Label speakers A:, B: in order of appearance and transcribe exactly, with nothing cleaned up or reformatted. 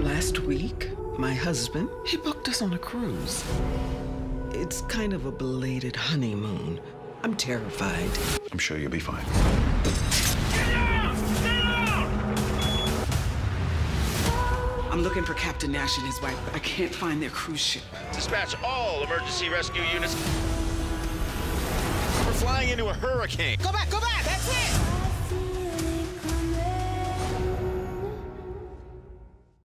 A: Last week, my husband, he booked us on a cruise. It's kind of a belated honeymoon. I'm terrified.
B: I'm sure you'll be fine.
C: Get down! Get down!
A: I'm looking for Captain Nash and his wife, but I can't find their cruise ship.
C: Dispatch all emergency rescue units. We're flying into a hurricane.
A: Go back, go back! That's it!